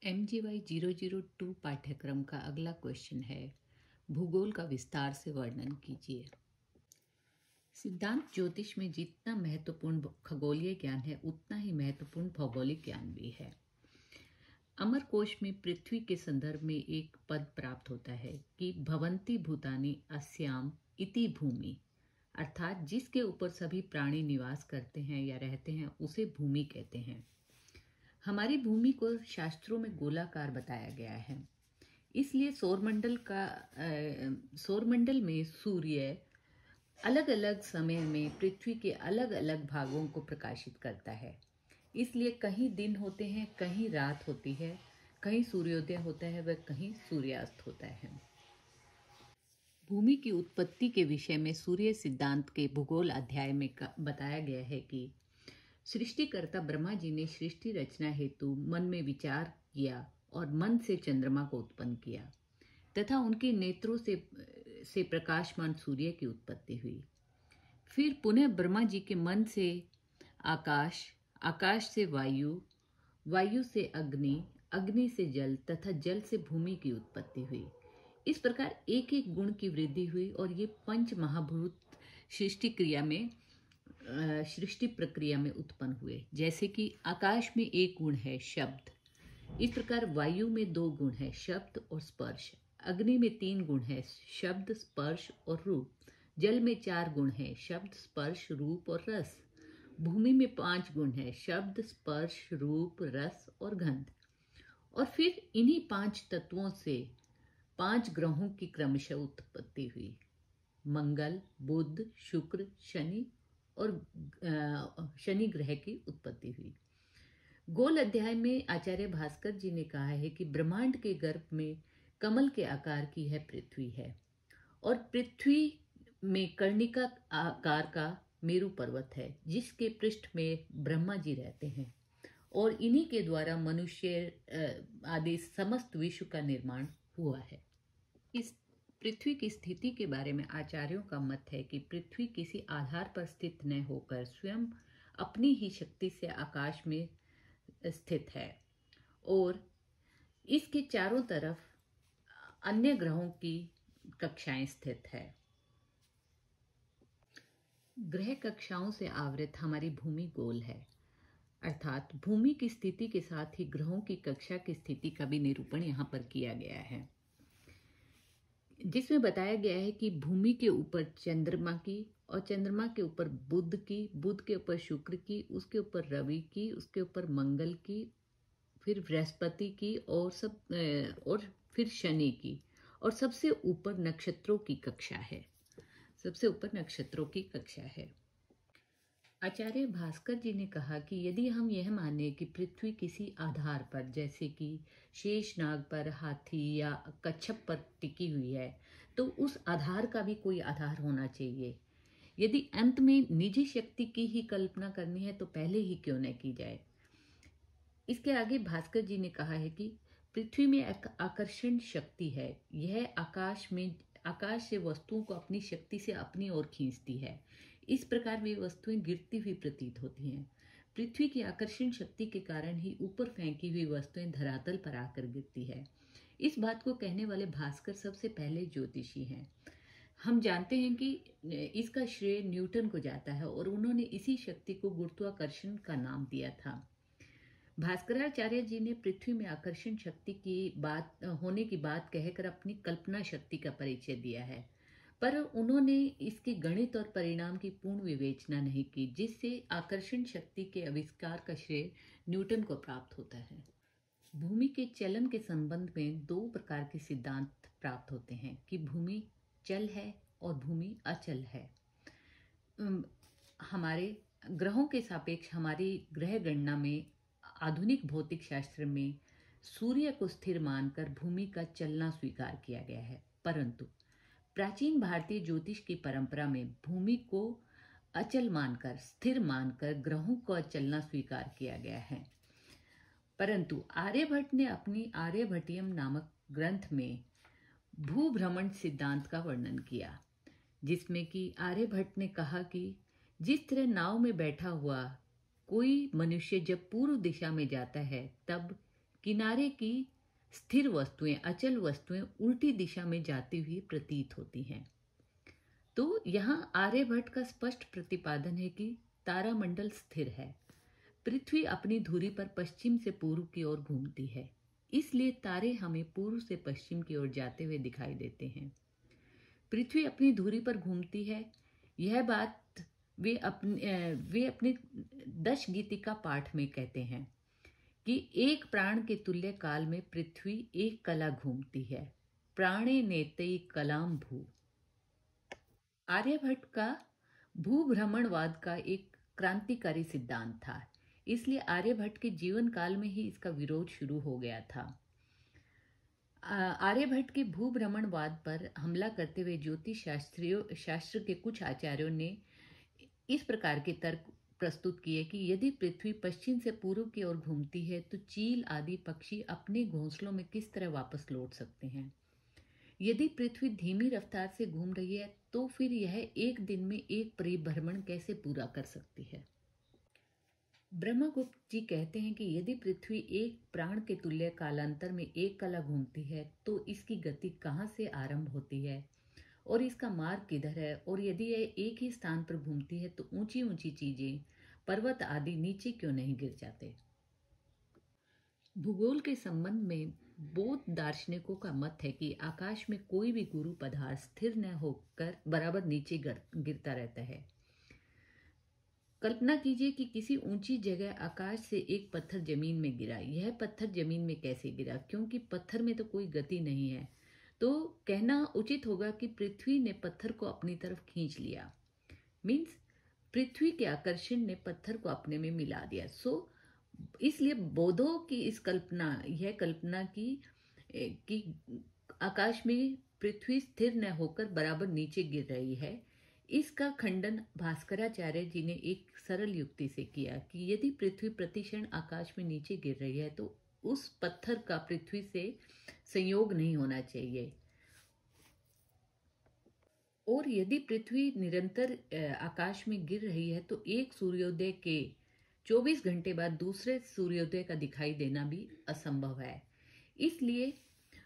MGY 002 पाठ्यक्रम का अगला क्वेश्चन है, भूगोल का विस्तार से वर्णन कीजिए। सिद्धांत ज्योतिष में जितना महत्वपूर्ण खगोलीय ज्ञान है उतना ही महत्वपूर्ण भौगोलिक ज्ञान भी है। अमरकोश में पृथ्वी के संदर्भ में एक पद प्राप्त होता है कि भवन्ति भूतानि अस्याम इति भूमि, अर्थात जिसके ऊपर सभी प्राणी निवास करते हैं या रहते हैं उसे भूमि कहते हैं। हमारी भूमि को शास्त्रों में गोलाकार बताया गया है, इसलिए सौरमंडल में सूर्य अलग अलग समय में पृथ्वी के अलग अलग भागों को प्रकाशित करता है। इसलिए कहीं दिन होते हैं, कहीं रात होती है, कहीं सूर्योदय होता है व कहीं सूर्यास्त होता है। भूमि की उत्पत्ति के विषय में सूर्य सिद्धांत के भूगोल अध्याय में बताया गया है कि सृष्टिकर्ता ब्रह्मा जी ने सृष्टि रचना हेतु मन में विचार किया और मन से चंद्रमा को उत्पन्न किया तथा उनके नेत्रों से प्रकाशमान सूर्य की उत्पत्ति हुई। फिर पुनः ब्रह्मा जी के मन से आकाश, आकाश से वायु, वायु से अग्नि, अग्नि से जल तथा जल से भूमि की उत्पत्ति हुई। इस प्रकार एक एक गुण की वृद्धि हुई और ये पंच महाभूत सृष्टि प्रक्रिया में उत्पन्न हुए। जैसे कि आकाश में एक गुण है शब्द, इस प्रकार वायु में 2 गुण है शब्द और स्पर्श, अग्नि में 3 गुण है शब्द, स्पर्श और रूप, जल में 4 गुण है शब्द, स्पर्श, रूप और रस, भूमि में 5 गुण है शब्द, स्पर्श, रूप, रस और गंध। और फिर इन्हीं 5 तत्वों से 5 ग्रहों की क्रमशः उत्पत्ति हुई। मंगल, बुध, शुक्र, शनि और शनि ग्रह की उत्पत्ति हुई। गोल अध्याय में आचार्य भास्कर जी ने कहा है कि ब्रह्मांड के गर्भ में कमल के आकार की है पृथ्वी है और पृथ्वी में कर्णिका आकार का मेरु पर्वत है जिसके पृष्ठ में ब्रह्मा जी रहते हैं और इन्हीं के द्वारा मनुष्य आदि समस्त विश्व का निर्माण हुआ है। इस पृथ्वी की स्थिति के बारे में आचार्यों का मत है कि पृथ्वी किसी आधार पर स्थित न होकर स्वयं अपनी ही शक्ति से आकाश में स्थित है और इसके चारों तरफ अन्य ग्रहों की कक्षाएं स्थित है। ग्रह कक्षाओं से आवृत हमारी भूमि गोल है, अर्थात भूमि की स्थिति के साथ ही ग्रहों की कक्षा की स्थिति का भी निरूपण यहाँ पर किया गया है, जिसमें बताया गया है कि भूमि के ऊपर चंद्रमा की और चंद्रमा के ऊपर बुध की, बुध के ऊपर शुक्र की, उसके ऊपर रवि की, उसके ऊपर मंगल की, फिर बृहस्पति की और फिर शनि की और सबसे ऊपर नक्षत्रों की कक्षा है। सबसे ऊपर नक्षत्रों की कक्षा है। आचार्य भास्कर जी ने कहा कि यदि हम यह माने कि पृथ्वी किसी आधार पर जैसे कि शेषनाग पर, हाथी या कच्छप पर टिकी हुई है तो उस आधार का भी कोई आधार होना चाहिए। यदि अंत में निजी शक्ति की ही कल्पना करनी है तो पहले ही क्यों न की जाए। इसके आगे भास्कर जी ने कहा है कि पृथ्वी में एक आकर्षण शक्ति है, यह आकाश से वस्तुओं को अपनी शक्ति से अपनी ओर खींचती है। इस प्रकार वे वस्तुएं गिरती हुई प्रतीत होती हैं। पृथ्वी की आकर्षण शक्ति के कारण ही ऊपर फेंकी हुई वस्तुएं धरातल पर आकर गिरती है। इस बात को कहने वाले भास्कर सबसे पहले ज्योतिषी हैं। हम जानते हैं कि इसका श्रेय न्यूटन को जाता है और उन्होंने इसी शक्ति को गुरुत्वाकर्षण का नाम दिया था। भास्कराचार्य जी ने पृथ्वी में आकर्षण शक्ति की होने की बात कहकर अपनी कल्पना शक्ति का परिचय दिया है, पर उन्होंने इसके गणित और परिणाम की पूर्ण विवेचना नहीं की, जिससे आकर्षण शक्ति के आविष्कार का श्रेय न्यूटन को प्राप्त होता है। भूमि के चलन के संबंध में 2 प्रकार के सिद्धांत प्राप्त होते हैं कि भूमि चल है और भूमि अचल है। हमारे ग्रहों के सापेक्ष हमारी ग्रह गणना में आधुनिक भौतिक शास्त्र में सूर्य को स्थिर मानकर भूमि का चलना स्वीकार किया गया है, परंतु प्राचीन भारतीय ज्योतिष की परंपरा में भूमि को अचल मानकर, स्थिर मानकर ग्रहों का चलना स्वीकार किया गया है। परंतु आर्यभट्ट ने अपनी आर्यभट्टियम नामक ग्रंथ में भूभ्रमण सिद्धांत का वर्णन किया, जिसमें कि आर्यभट्ट ने कहा कि जिस तरह नाव में बैठा हुआ कोई मनुष्य जब पूर्व दिशा में जाता है तब किनारे की स्थिर वस्तुएं, अचल वस्तुएं उल्टी दिशा में जाती हुई प्रतीत होती हैं। तो यहाँ आर्यभट्ट का स्पष्ट प्रतिपादन है कि तारामंडल स्थिर है। पृथ्वी अपनी धुरी पर पश्चिम से पूर्व की ओर घूमती है, इसलिए तारे हमें पूर्व से पश्चिम की ओर जाते हुए दिखाई देते हैं। पृथ्वी अपनी धुरी पर घूमती है, यह बात वे अपने दश गीतिका पाठ में कहते हैं कि एक प्राण के तुल्य काल में पृथ्वी एक कला घूमती है, प्राणे नेतई कलाम भू। आर्यभट्ट का भूभ्रमणवाद का एक क्रांतिकारी सिद्धांत था, इसलिए आर्यभट्ट के जीवन काल में ही इसका विरोध शुरू हो गया था। आर्यभट्ट के भूभ्रमणवाद पर हमला करते हुए ज्योतिष शास्त्र के कुछ आचार्यों ने इस प्रकार के तर्क प्रस्तुत किए कि यदि पृथ्वी पश्चिम से पूर्व की ओर घूमती है तो चील आदि पक्षी अपने घोंसलों में किस तरह वापस लौट सकते हैं। यदि पृथ्वी धीमी रफ्तार से घूम रही है तो फिर यह एक दिन में एक परिभ्रमण कैसे पूरा कर सकती है। ब्रह्मगुप्त जी कहते हैं कि यदि पृथ्वी एक प्राण के तुल्य कालांतर में एक कला घूमती है तो इसकी गति कहाँ से आरंभ होती है और इसका मार्ग किधर है, और यदि यह एक ही स्थान पर घूमती है तो ऊंची ऊंची चीजें, पर्वत आदि नीचे क्यों नहीं गिर जाते। भूगोल के संबंध में बौद्ध दार्शनिकों का मत है कि आकाश में कोई भी गुरु पदार्थ स्थिर न होकर बराबर नीचे गिरता रहता है। कल्पना कीजिए कि किसी ऊंची जगह आकाश से एक पत्थर जमीन में गिरा। यह पत्थर जमीन में कैसे गिरा, क्योंकि पत्थर में तो कोई गति नहीं है। तो कहना उचित होगा कि पृथ्वी ने पत्थर को अपनी तरफ खींच लिया। मीन्स पृथ्वी के आकर्षण ने पत्थर को अपने में मिला दिया। इसलिए बौद्धों की इस यह कल्पना कि आकाश में पृथ्वी स्थिर न होकर बराबर नीचे गिर रही है, इसका खंडन भास्कराचार्य जी ने एक सरल युक्ति से किया कि यदि पृथ्वी प्रतिक्षण आकाश में नीचे गिर रही है तो उस पत्थर का पृथ्वी से संयोग नहीं होना चाहिए, और यदि पृथ्वी निरंतर आकाश में गिर रही है तो एक सूर्योदय के 24 घंटे बाद दूसरे सूर्योदय का दिखाई देना भी असंभव है। इसलिए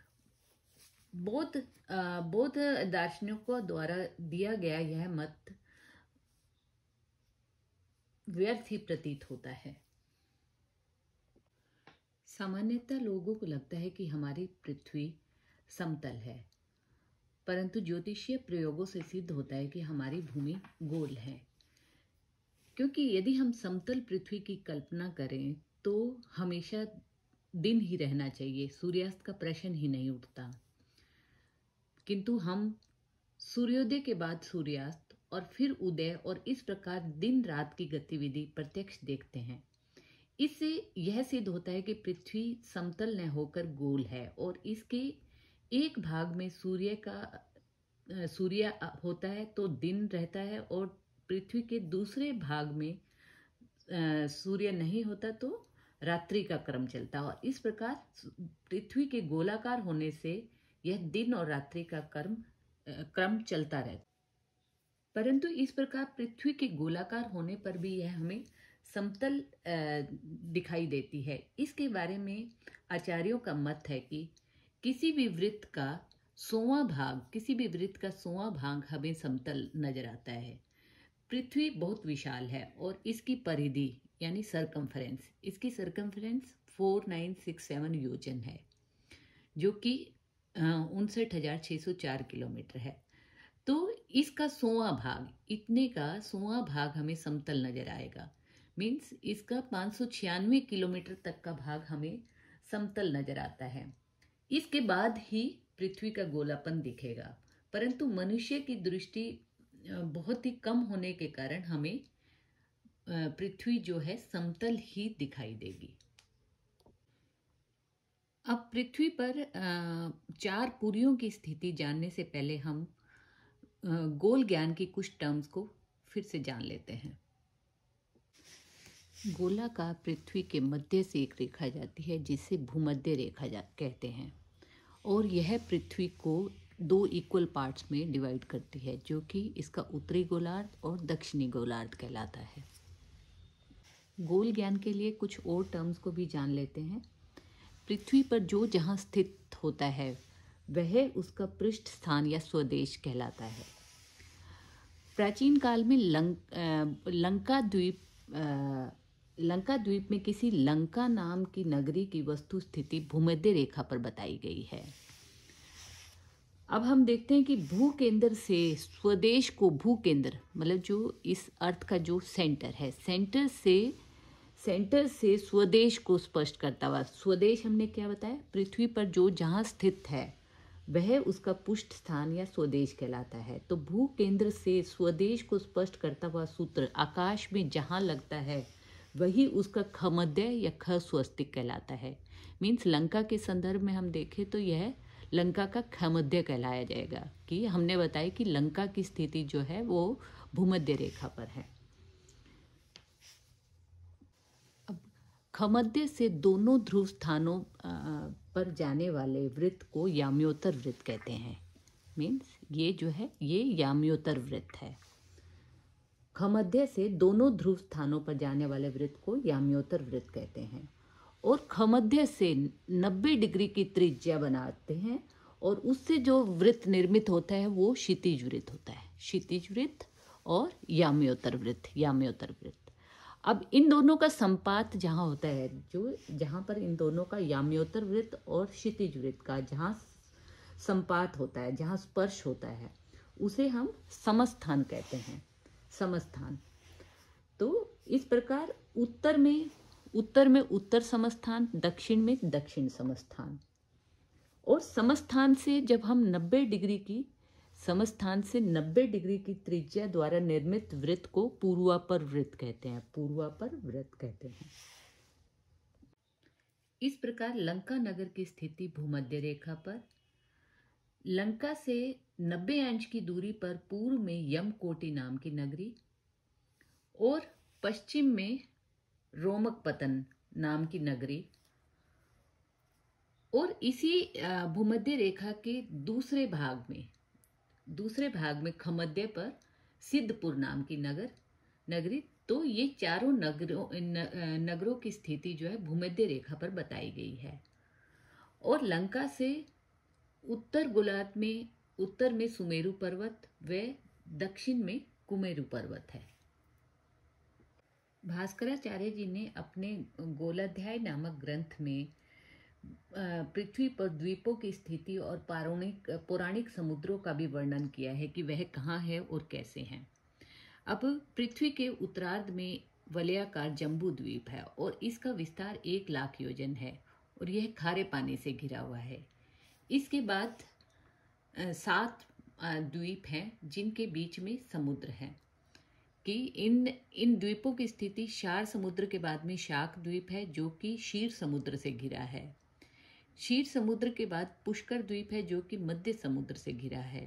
बौद्ध दार्शनिकों द्वारा दिया गया यह मत व्यर्थ ही प्रतीत होता है। सामान्यतः लोगों को लगता है कि हमारी पृथ्वी समतल है, परंतु ज्योतिषीय प्रयोगों से सिद्ध होता है कि हमारी भूमि गोल है। क्योंकि यदि हम समतल पृथ्वी की कल्पना करें तो हमेशा दिन ही रहना चाहिए, सूर्यास्त का प्रश्न ही नहीं उठता। किंतु हम सूर्योदय के बाद सूर्यास्त और फिर उदय और इस प्रकार दिन रात की गतिविधि प्रत्यक्ष देखते हैं। इससे यह सिद्ध होता है कि पृथ्वी समतल न होकर गोल है और इसके एक भाग में सूर्य होता है तो दिन रहता है, और पृथ्वी के दूसरे भाग में सूर्य नहीं होता तो रात्रि का क्रम चलता है। और इस प्रकार पृथ्वी के गोलाकार होने से यह दिन और रात्रि का क्रम चलता रहता। परंतु इस प्रकार पृथ्वी के गोलाकार होने पर भी यह हमें समतल दिखाई देती है। इसके बारे में आचार्यों का मत है कि किसी भी वृत्त का 100वां भाग हमें समतल नजर आता है। पृथ्वी बहुत विशाल है और इसकी परिधि यानी सरकमफरेंस, इसकी सरकमफरेंस 4967 योजन है, जो कि 59,604 किलोमीटर है। तो इसका 100वां भाग, इतने का 100वां भाग हमें समतल नजर आएगा। मीन्स इसका 596 किलोमीटर तक का भाग हमें समतल नजर आता है। इसके बाद ही पृथ्वी का गोलापन दिखेगा, परंतु मनुष्य की दृष्टि बहुत ही कम होने के कारण हमें पृथ्वी जो है समतल ही दिखाई देगी। अब पृथ्वी पर 4 पुरियों की स्थिति जानने से पहले हम गोल ज्ञान की कुछ टर्म्स को फिर से जान लेते हैं। गोलाकार पृथ्वी के मध्य से एक रेखा जाती है जिसे भूमध्य रेखा कहते हैं, और यह पृथ्वी को 2 इक्वल पार्ट्स में डिवाइड करती है, जो कि इसका उत्तरी गोलार्ध और दक्षिणी गोलार्ध कहलाता है। गोल ज्ञान के लिए कुछ और टर्म्स को भी जान लेते हैं। पृथ्वी पर जो जहाँ स्थित होता है वह उसका पृष्ठ स्थान या स्वदेश कहलाता है। प्राचीन काल में लंका द्वीप में किसी लंका नाम की नगरी की वस्तु स्थिति भूमध्य रेखा पर बताई गई है। अब हम देखते हैं कि भू केंद्र से स्वदेश को, भू केंद्र मतलब जो इस अर्थ का जो सेंटर है, सेंटर से स्वदेश को स्पष्ट करता हुआ, स्वदेश हमने क्या बताया, पृथ्वी पर जो जहाँ स्थित है वह उसका पुष्ट स्थान या स्वदेश कहलाता है। तो भू केंद्र से स्वदेश को स्पष्ट करता हुआ सूत्र आकाश में जहाँ लगता है वही उसका खमध्य या ख स्वस्तिक कहलाता है। मीन्स लंका के संदर्भ में हम देखें तो यह लंका का खमध्य कहलाया जाएगा, कि हमने बताया कि लंका की स्थिति जो है वो भूमध्य रेखा पर है। अब खमध्य से दोनों ध्रुव स्थानों पर जाने वाले वृत्त को याम्योत्तर वृत्त कहते हैं। मीन्स ये जो है ये याम्योत्तर वृत्त है। खमध्य से दोनों ध्रुव स्थानों पर जाने वाले वृत्त को याम्योत्तर वृत्त कहते हैं। और खमध्य से 90 डिग्री की त्रिज्या बनाते हैं और उससे जो वृत्त निर्मित होता है वो क्षितिज वृत्त होता है। क्षितिज वृत्त और याम्योत्तर वृत्त। अब इन दोनों का संपात जहाँ होता है, जो जहाँ पर इन दोनों का याम्योत्तर वृत्त और क्षितिज वृत्त का जहाँ संपात होता है, जहाँ स्पर्श होता है, उसे हम समस्थान कहते हैं। समस्थान। तो इस प्रकार उत्तर में उत्तर समस्थान, दक्षिण में दक्षिण समस्थान। और समस्थान से जब हम 90 डिग्री की समस्थान से 90 डिग्री की त्रिज्या द्वारा निर्मित वृत्त को पूर्वापर वृत्त कहते हैं। पूर्वापर वृत्त कहते हैं। इस प्रकार लंका नगर की स्थिति भूमध्य रेखा पर, लंका से 90 अंश की दूरी पर पूर्व में यमकोटि नाम की नगरी और पश्चिम में रोमकपतन नाम की नगरी, और इसी भूमध्य रेखा के दूसरे भाग में खमध्य पर सिद्धपुर नाम की नगरी। तो ये चारों नगरों की स्थिति जो है भूमध्य रेखा पर बताई गई है। और लंका से उत्तर गोलार्ध में उत्तर में सुमेरु पर्वत व दक्षिण में कुमेरु पर्वत है। भास्कराचार्य जी ने अपने गोलाध्याय नामक ग्रंथ में पृथ्वी पर द्वीपों की स्थिति और पौराणिक समुद्रों का भी वर्णन किया है कि वह कहाँ है और कैसे हैं। अब पृथ्वी के उत्तरार्ध में वलयाकार जम्बू द्वीप है और इसका विस्तार 1 लाख योजन है और यह खारे पानी से घिरा हुआ है। इसके बाद 7 द्वीप हैं जिनके बीच में समुद्र है। कि इन द्वीपों की स्थिति क्षार समुद्र के बाद में शाक द्वीप है जो कि क्षीर समुद्र से घिरा है। क्षीर समुद्र के बाद पुष्कर द्वीप है जो कि मध्य समुद्र से घिरा है।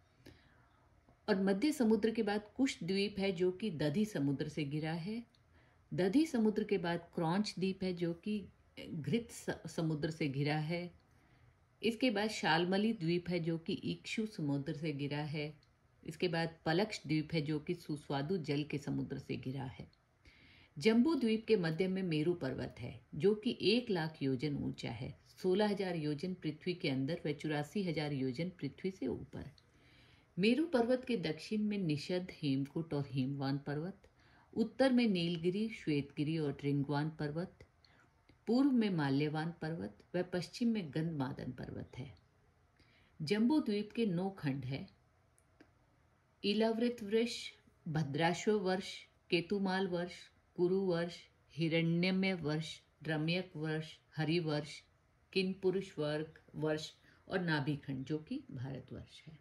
और मध्य समुद्र के बाद कुश द्वीप है जो कि दधी समुद्र से घिरा है। दधी समुद्र के बाद क्रौंच द्वीप है जो कि घृत समुद्र से घिरा है। इसके बाद शालमली द्वीप है जो कि इक्षु समुद्र से घिरा है। इसके बाद पलक्ष द्वीप है जो कि सुस्वादु जल के समुद्र से घिरा है। जम्बू द्वीप के मध्य में मेरु पर्वत है जो कि 1 लाख योजन ऊंचा है। 16,000 योजन पृथ्वी के अंदर व 84,000 योजन पृथ्वी से ऊपर। मेरु पर्वत के दक्षिण में निषद, हेमकूट और हेमवान पर्वत, उत्तर में नीलगिरी, श्वेतगिरी और ट्रिंगवान पर्वत, पूर्व में माल्यवान पर्वत व पश्चिम में गंधमादन पर्वत है। जम्बू द्वीप के 9 खंड है। इलावृत वर्ष, भद्राश्व वर्ष, केतुमाल वर्ष, कुरु वर्ष, हिरण्यमय वर्ष, रम्यक वर्ष, हरिवर्ष, किनपुरुष वर्ष और नाभि खंड जो कि भारतवर्ष है।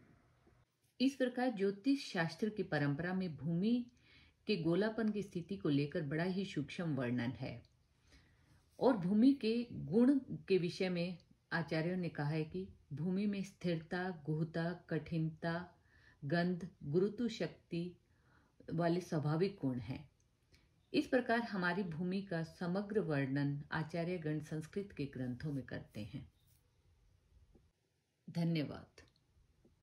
इस प्रकार ज्योतिष शास्त्र की परंपरा में भूमि के गोलापन की स्थिति को लेकर बड़ा ही सूक्ष्म वर्णन है। और भूमि के गुण के विषय में आचार्यों ने कहा है कि भूमि में स्थिरता, गुहता, कठिनता, गंध, गुरुत्व शक्ति वाले स्वाभाविक गुण हैं। इस प्रकार हमारी भूमि का समग्र वर्णन आचार्यगण संस्कृत के ग्रंथों में करते हैं। धन्यवाद।